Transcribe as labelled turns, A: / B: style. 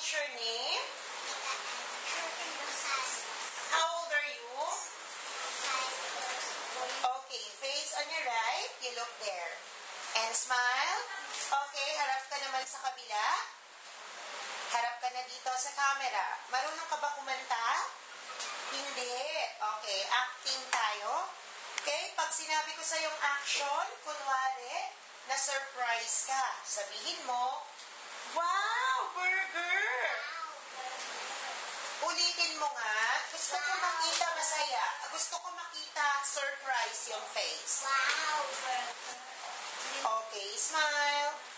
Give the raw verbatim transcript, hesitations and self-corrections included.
A: What's your name? How old are you? Okay, face on your right. You look there. And smile. Okay, harap ka naman sa kabila. Harap ka na dito sa camera. Marunong ka ba kumanta? Hindi. Okay, acting tayo. Okay, pag sinabi ko sa yung action, kunwari, na-surprise ka. Sabihin mo, wow, burger! Ulitin mo nga. Gusto ko makita masaya. Gusto ko makita surprise yung face.
B: Wow, burger.
A: Okay, smile.